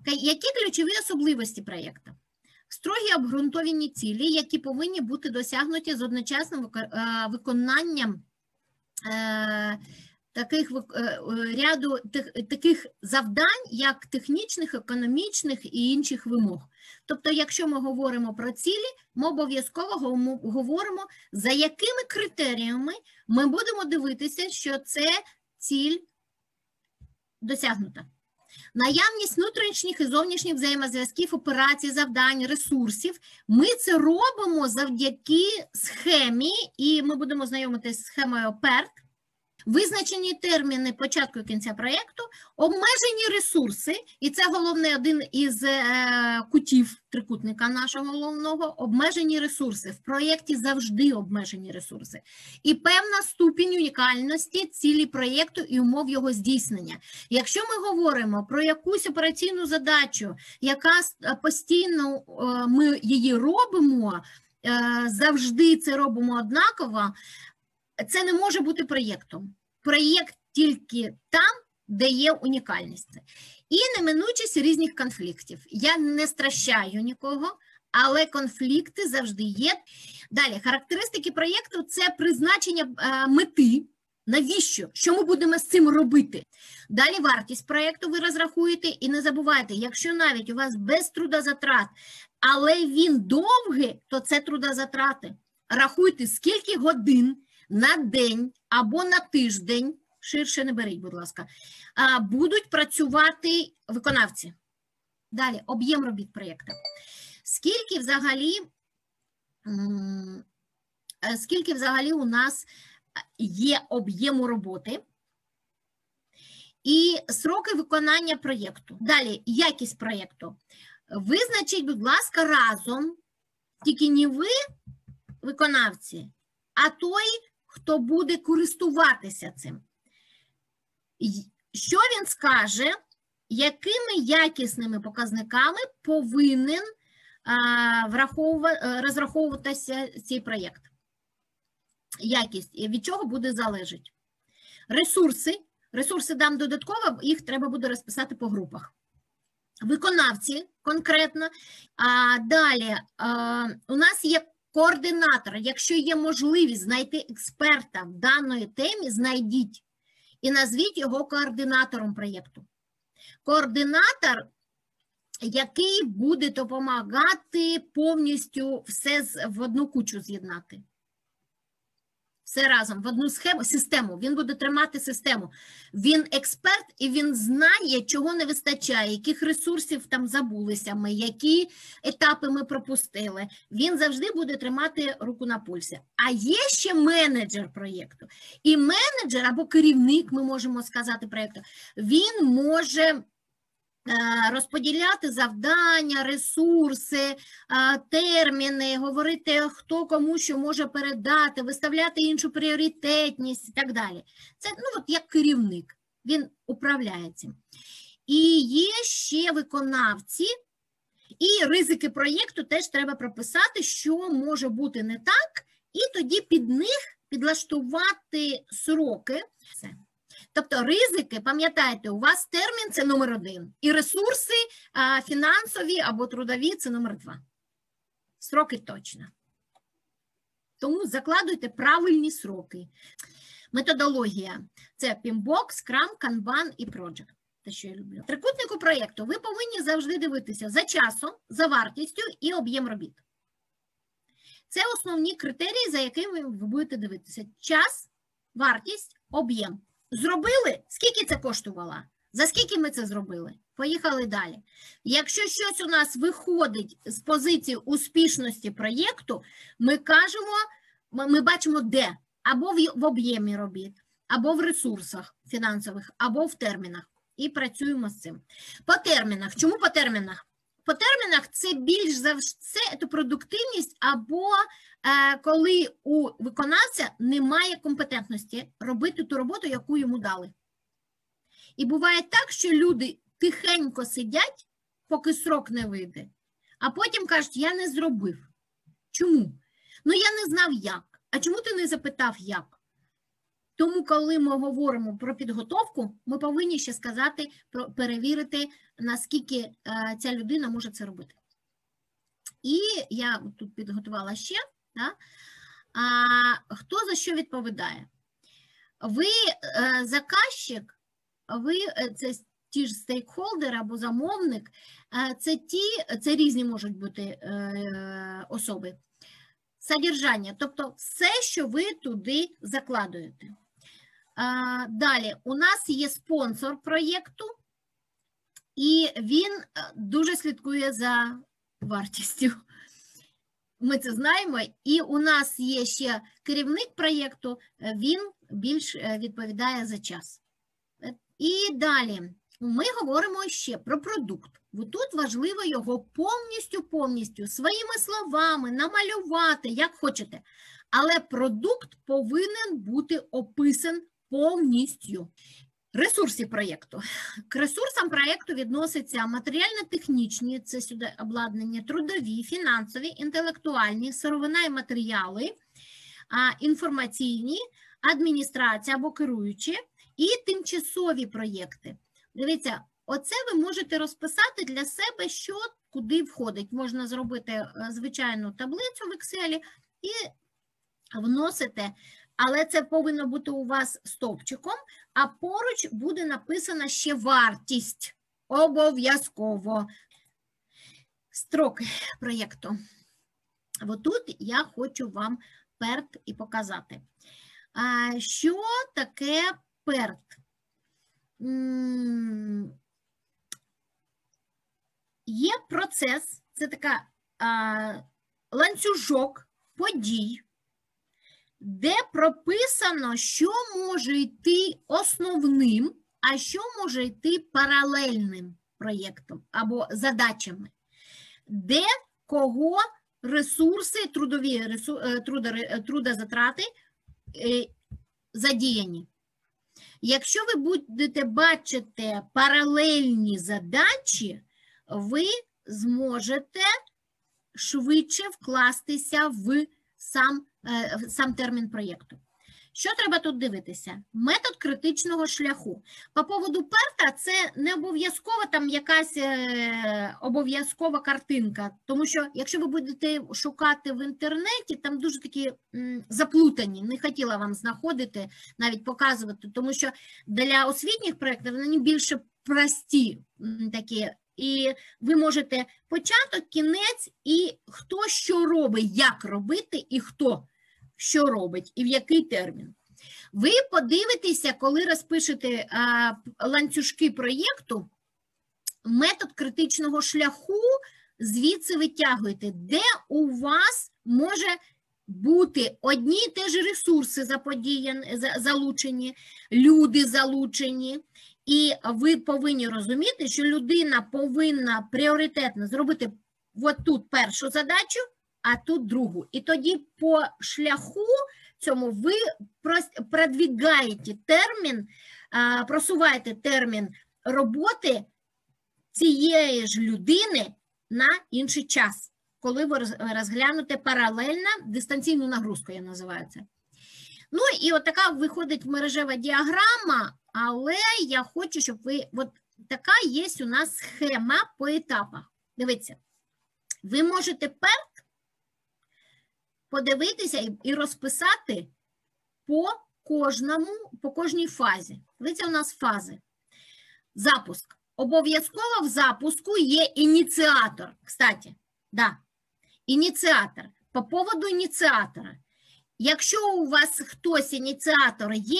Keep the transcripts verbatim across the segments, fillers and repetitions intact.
Які ключові особливості проєкту? Строгі обґрунтовані цілі, які повинні бути досягнуті з одночасним виконанням таких ряду таких завдань, як технічних, економічних і інших вимог. Тобто, якщо ми говоримо про цілі, ми обов'язково говоримо, за якими критеріями ми будемо дивитися, що це ціль досягнута. Наявність внутрішніх і зовнішніх взаємозв'язків, операцій, завдань, ресурсів. Ми це робимо завдяки схемі, і ми будемо знайомитися з схемою ПЕРТ. Визначені терміни початку і кінця проєкту, обмежені ресурси, і це головний один із е, кутів трикутника нашого головного, обмежені ресурси. В проєкті завжди обмежені ресурси. І певна ступінь унікальності цілі проєкту і умов його здійснення. Якщо ми говоримо про якусь операційну задачу, яка постійно е, ми її робимо, е, завжди це робимо однаково, це не може бути проєктом. Проєкт тільки там, де є унікальність. І неминучість різних конфліктів. Я не стращаю нікого, але конфлікти завжди є. Далі, характеристики проєкту – це призначення мети. Навіщо? Що ми будемо з цим робити? Далі вартість проєкту ви розрахуєте. І не забувайте, якщо навіть у вас без трудозатрат, але він довгий, то це трудозатрати. Рахуйте, скільки годин на день або на тиждень, ширше не беріть, будь ласка, будуть працювати виконавці. Далі, об'єм робіт проєкту. Скільки взагалі, скільки взагалі у нас є об'єму роботи і сроки виконання проєкту. Далі, якість проєкту. Визначіть, будь ласка, разом, тільки не ви, виконавці, а той, хто буде користуватися цим. Що він скаже, якими якісними показниками повинен розраховуватися цей проєкт? Якість, від чого буде залежати? Ресурси. Ресурси дам додатково, їх треба буде розписати по групах. Виконавці конкретно. А далі а, у нас є координатор. Якщо є можливість знайти експерта в даної темі, знайдіть і назвіть його координатором проєкту. Координатор, який буде допомагати повністю все в одну кучу з'єднати. Все разом, в одну схему, систему. Він буде тримати систему. Він експерт і він знає, чого не вистачає, яких ресурсів там забулися ми, які етапи ми пропустили. Він завжди буде тримати руку на пульсі. А є ще менеджер проєкту. І менеджер або керівник, ми можемо сказати, проєкту, він може розподіляти завдання, ресурси, терміни, говорити, хто кому що може передати, виставляти іншу пріоритетність і так далі. Це, ну, от як керівник, він управляє цим. І є ще виконавці, і ризики проєкту теж треба прописати, що може бути не так, і тоді під них підлаштувати сроки. Все. Тобто ризики, пам'ятайте, у вас термін – це номер один, і ресурси фінансові або трудові – це номер два. Сроки точно. Тому закладуйте правильні сроки. Методологія – це Pimbox, Scrum, Kanban і Project. Те, що я люблю. В трикутнику проєкту ви повинні завжди дивитися за часом, за вартістю і об'єм робіт. Це основні критерії, за якими ви будете дивитися. Час, вартість, об'єм. Зробили? Скільки це коштувало? За скільки ми це зробили? Поїхали далі. Якщо щось у нас виходить з позиції успішності проєкту, ми кажемо, ми бачимо де? Або в об'ємі робіт, або в ресурсах фінансових, або в термінах. І працюємо з цим. По термінах. Чому по термінах? По термінах це більш за все це продуктивність або е, коли у виконавця немає компетентності робити ту роботу, яку йому дали. І буває так, що люди тихенько сидять, поки срок не вийде, а потім кажуть, я не зробив. Чому? Ну я не знав як. А чому ти не запитав як? Тому, коли ми говоримо про підготовку, ми повинні ще сказати, про, перевірити, наскільки е, ця людина може це робити. І я тут підготувала ще, да? А, хто за що відповідає? Ви е, заказчик, ви, це ті ж стейкхолдери або замовник, е, це, ті, це різні можуть бути е, особи. Содержання, тобто все, що ви туди закладуєте. А, далі, у нас є спонсор проєкту, і він дуже слідкує за вартістю. Ми це знаємо. І у нас є ще керівник проєкту, він більш відповідає за час. І далі ми говоримо ще про продукт. Тут важливо його повністю-повністю своїми словами намалювати, як хочете. Але продукт повинен бути описан повністю. Ресурси проєкту. К ресурсам проєкту відносяться матеріально-технічні, це сюди обладнання, трудові, фінансові, інтелектуальні, сировина і матеріали, інформаційні, адміністрація або керуючі і тимчасові проєкти. Дивіться, оце ви можете розписати для себе, що куди входить. Можна зробити звичайну таблицю в Excel і вносите, але це повинно бути у вас стовпчиком, а поруч буде написана ще вартість. Обов'язково. Строки проєкту. Отут я хочу вам перт і показати. А що таке перт? Є процес, це така а, ланцюжок подій, де прописано, що може йти основним, а що може йти паралельним проєктом або задачами, де кого ресурси, трудові ресурси, трудозатрати задіяні. Якщо ви будете бачити паралельні задачі, ви зможете швидше вкластися в сам, в сам термін проєкту. Що треба тут дивитися? Метод критичного шляху. По поводу перта це не обов'язково там якась обов'язкова картинка, тому що якщо ви будете шукати в інтернеті, там дуже такі м, заплутані, не хотіла вам знаходити, навіть показувати, тому що для освітніх проєктів вони більше прості м, такі. І ви можете початок, кінець і хто що робить, як робити і хто що робить і в який термін. Ви подивитеся, коли розпишете а, ланцюжки проєкту, метод критичного шляху звідси витягуєте, де у вас може бути одні і ті ж ресурси заподіяні, залучені, люди залучені. І ви повинні розуміти, що людина повинна пріоритетно зробити от тут першу задачу, а тут другу. І тоді по шляху цьому ви продвигаєте термін, просуваєте термін роботи цієї ж людини на інший час, коли ви розглянете паралельно дистанційну нагрузку, я називаю це. Ну і от така виходить мережева діаграма, але я хочу, щоб ви, от така є у нас схема по етапах. Дивіться, ви можете перт подивитися і розписати по кожному, по кожній фазі. Дивіться, у нас фази. Запуск. Обов'язково в запуску є ініціатор. Кстати, да, ініціатор. По поводу ініціатора. Якщо у вас хтось ініціатор є,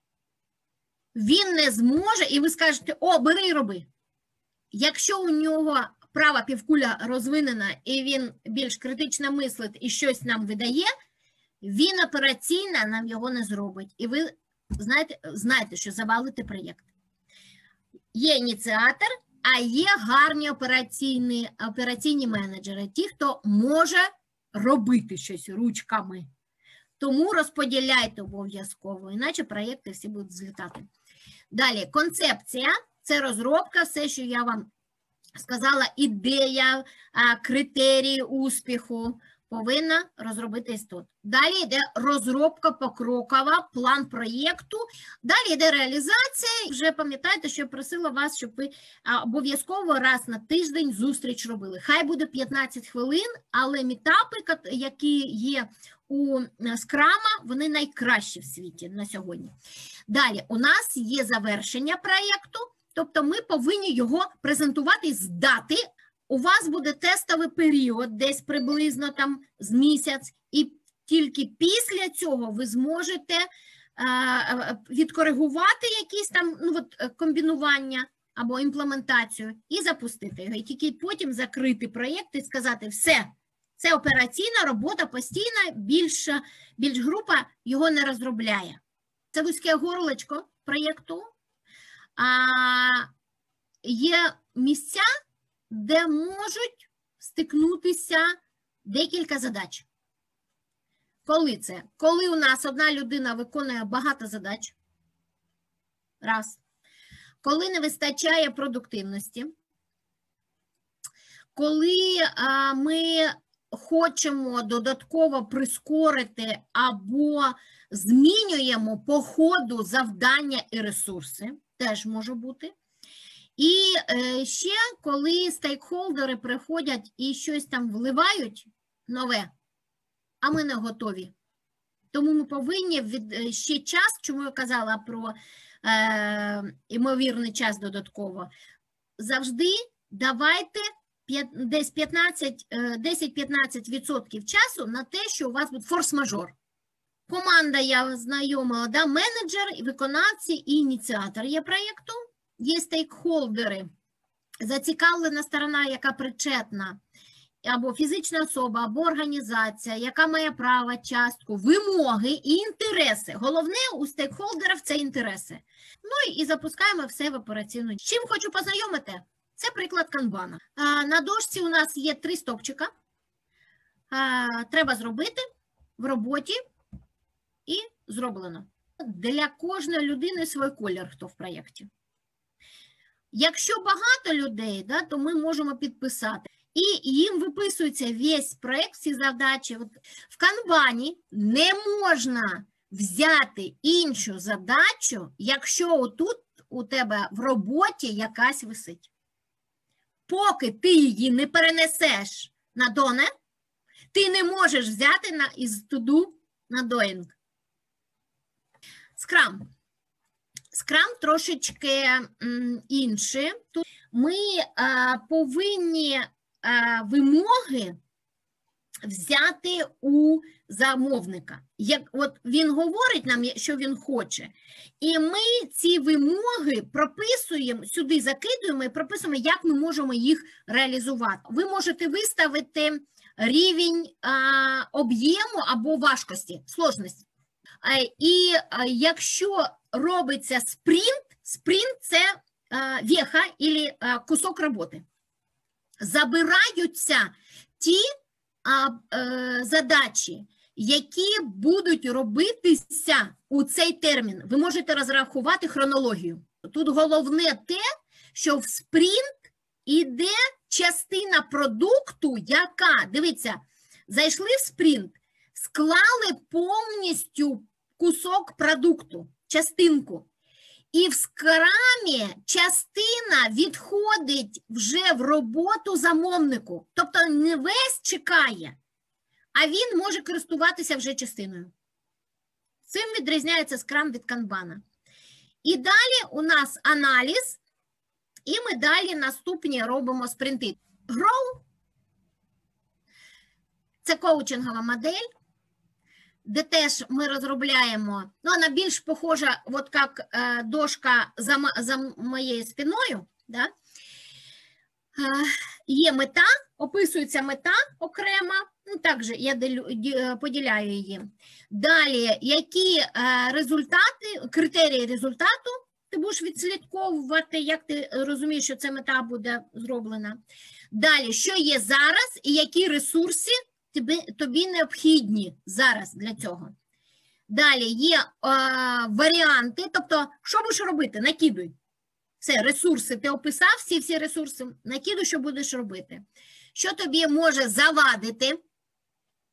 він не зможе, і ви скажете, о, бери і роби. Якщо у нього права півкуля розвинена, і він більш критично мислить і щось нам видає, він операційно нам його не зробить. І ви знаєте, знаєте, що завалите проєкт. Є ініціатор, а є гарні операційні, операційні менеджери, ті, хто може робити щось ручками. Тому розподіляйте обов'язково, іначе проєкти всі будуть злітати. Далі, концепція – це розробка, все, що я вам сказала, ідея, критерії успіху, повинна розробитись тут. Далі йде розробка покрокова, план проєкту. Далі йде реалізація. Вже пам'ятаєте, що я просила вас, щоб ви обов'язково раз на тиждень зустріч робили. Хай буде п'ятнадцять хвилин, але мітапи, які є у Скрама, вони найкращі в світі на сьогодні. Далі у нас є завершення проєкту, тобто ми повинні його презентувати, здати. У вас буде тестовий період, десь приблизно там з місяць, і тільки після цього ви зможете е, відкоригувати якісь там ну, от, комбінування або імплементацію і запустити його. І тільки потім закрити проєкт і сказати, все, це операційна робота постійна, більш, більш група його не розробляє. Це вузьке горлечко проєкту. А, є місця, де можуть стикнутися декілька задач. Коли це? Коли у нас одна людина виконує багато задач, раз. Коли не вистачає продуктивності, коли а, ми хочемо додатково прискорити або змінюємо по ходу завдання і ресурси, теж може бути. І е, ще, коли стейкхолдери приходять і щось там вливають нове, а ми не готові. Тому ми повинні від, ще час, чому я казала про е, імовірний час додатково, завжди давайте десь десять-п'ятнадцять відсотків часу на те, що у вас буде форс-мажор. Команда, я знайома, да, менеджер, виконавці і ініціатор є проєкту. Є стейкхолдери, зацікавлена сторона, яка причетна, або фізична особа, або організація, яка має право, частку, вимоги і інтереси. Головне у стейкхолдерів – це інтереси. Ну і запускаємо все в операційну. З чим хочу познайомити? Це приклад канбана. На дошці у нас є три стопчика. Треба зробити в роботі і зроблено. Для кожної людини свій колір, хто в проєкті. Якщо багато людей, да, то ми можемо підписати. І їм виписується весь проєкт, всі завдачі. От в канбані не можна взяти іншу задачу, якщо отут у тебе в роботі якась висить. Поки ти її не перенесеш на доне, ти не можеш взяти на, із туду на доїнг. Скрам. Скрам трошечки м, інше. Тут ми а, повинні а, вимоги взяти у замовника. Як, от він говорить нам, що він хоче, і ми ці вимоги прописуємо, сюди закидуємо і прописуємо, як ми можемо їх реалізувати. Ви можете виставити рівень об'єму або важкості, сложності. І якщо робиться спринт, спринт – це веха або кусок роботи. Забираються ті а, е, задачі, які будуть робитися у цей термін. Ви можете розрахувати хронологію. Тут головне те, що в спринт іде частина продукту, яка, дивіться, зайшли в спринт, склали повністю кусок продукту, частинку. І в скрамі частина відходить вже в роботу замовнику. Тобто не весь чекає, а він може користуватися вже частиною. Цим відрізняється скрам від канбана. І далі у нас аналіз, і ми далі наступні робимо спринти. Grow – це коучингова модель, де теж ми розробляємо, ну, вона більш похожа, от як е, дошка за, за моєю спиною, да? Е, є мета, описується мета окремо, ну, також я делю, поділяю її. Далі, які е, результати, критерії результату ти будеш відслідковувати, як ти розумієш, що ця мета буде зроблена. Далі, що є зараз і які ресурси Тобі, тобі необхідні зараз для цього. Далі є е, варіанти, тобто, що будеш робити? Накидуй. Все, ресурси, ти описав всі-всі ресурси, накидуй, що будеш робити. Що тобі може завадити?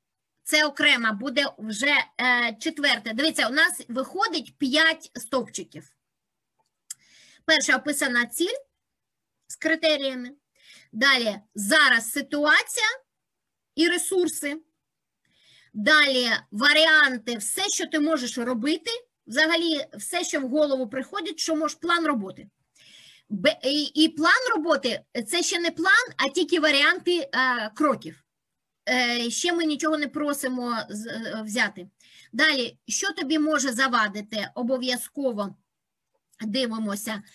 це окремо, буде вже е, четверте. Дивіться, у нас виходить п'ять стовпчиків. Перша описана ціль з критеріями. Далі зараз ситуація і ресурси. Далі варіанти, все, що ти можеш робити. Взагалі, все, що в голову приходить, що можеш, план роботи. І план роботи – це ще не план, а тільки варіанти е, кроків. Е, ще ми нічого не просимо з, е, взяти. Далі, що тобі може завадити? Обов'язково дивимося е,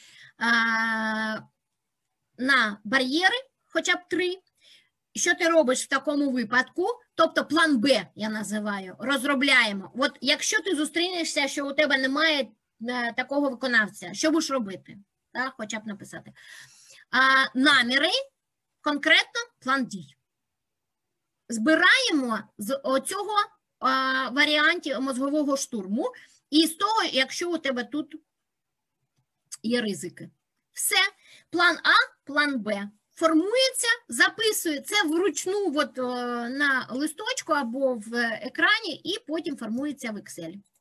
на бар'єри, хоча б три. Що ти робиш в такому випадку? Тобто план Б, я називаю, розробляємо. От якщо ти зустрінешся, що у тебе немає е, такого виконавця, що будеш робити? Так, хоча б написати. А, наміри, конкретно план дій. Збираємо з оцього а, варіантів мозгового штурму і з того, якщо у тебе тут є ризики. Все. План А, план Б. Формується, записує це вручну от, на листочку або в екрані і потім формується в Excel.